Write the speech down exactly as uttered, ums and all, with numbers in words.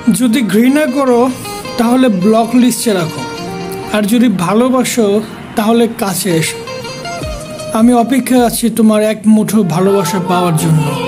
যদি ঘৃণা করো তাহলে ব্লক লিস্টে রাখো, আর যদি ভালোবাসো তাহলে কাছে এসো। আমি অপেক্ষায় আছি তোমার এক মুঠো ভালোবাসা পাওয়ার জন্য।